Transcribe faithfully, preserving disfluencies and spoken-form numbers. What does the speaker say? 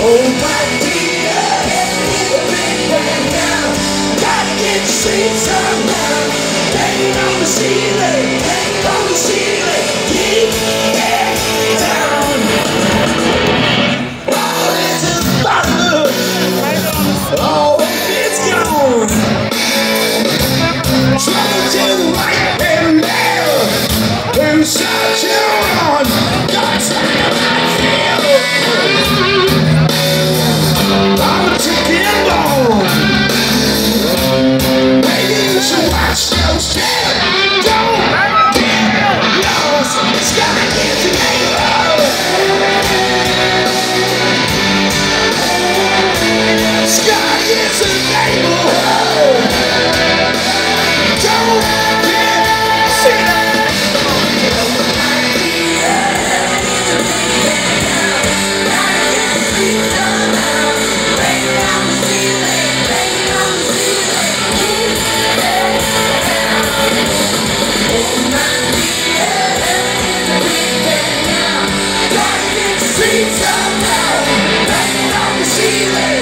Oh my dear, big bang now. Gotta get to sleep somehow. Hanging on the ceiling, hanging on the ceiling. Keep it down. Oh, it's a bottle. Oh, it's gone. Trouble to the right and left. Who's such a on? God's like I feel. I'm a chicken bone. Maybe you should watch those channels. Don't get lost. Sky is a neighborhood. Sky is a neighborhood. Don't get sick. Somehow, banging on the ceiling.